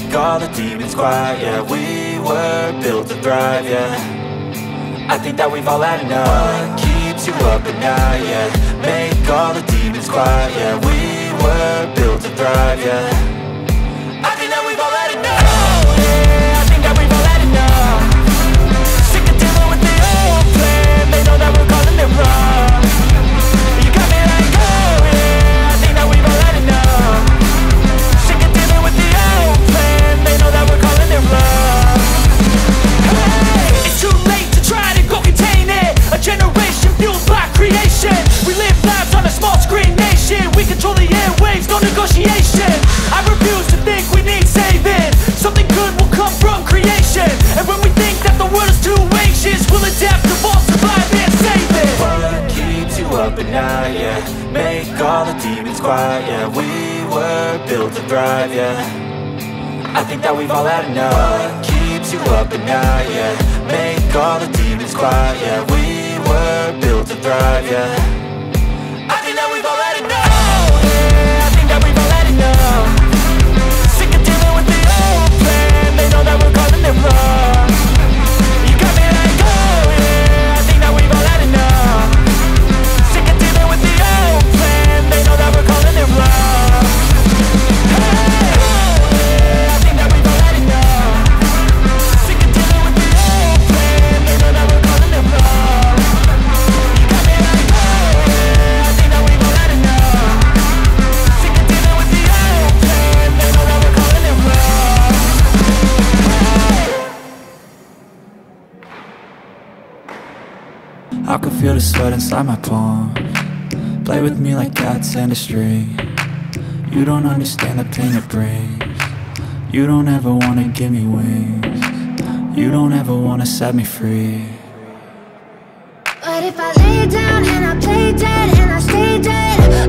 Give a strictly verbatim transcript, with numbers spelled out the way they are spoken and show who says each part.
Speaker 1: make all the demons quiet. Yeah, we were built to thrive, yeah. I think that we've all had enough. What keeps you up at night, yeah. Make all the demons quiet, yeah. We were built to thrive, yeah. I think that we've all had enough. Oh yeah, I think that we've all had enough. Sick of dealing with the old plan. They know that we're calling it wrong. You got me like, oh yeah, I think that we've all had enough. Sick of dealing with the old plan. They know that we're calling it wrong. Hey, it's too late to try to go contain it. A generation fueled by creation. We live lives on a small screen nation. We control the airwaves, no negotiation. I refuse to think we need saving. Something good will come from creation. And when we think that the world is too anxious, we'll adapt, evolve, survive and save it. What keeps you up at night, yeah. Make all the demons quiet, yeah. We were built to thrive, yeah. I think that we've all had enough. What keeps you up at night, yeah. Make all the demons quiet, yeah. We were built to thrive, yeah. I think that we've all had enough. Oh yeah, I think that we've all had enough. Sick of dealing with the old plan. They know that we're calling it wrong. You got me like, oh yeah, I think that we've all had enough. Sick of dealing with the old plan. They know that we're calling it wrong. Hey, oh yeah, I think that we've all had enough. Sick of dealing with the old plan. They know that we're calling it wrong. You got me like, oh yeah, I think that we've all had enough. Sick of dealing with the old plan. They know that we're calling it wrong. I can feel the sweat inside my palm. Play with me like cats and a string. You don't understand the pain it brings. You don't ever wanna give me wings. You don't ever wanna set me free.
Speaker 2: But if I lay down and I play dead and I stay dead,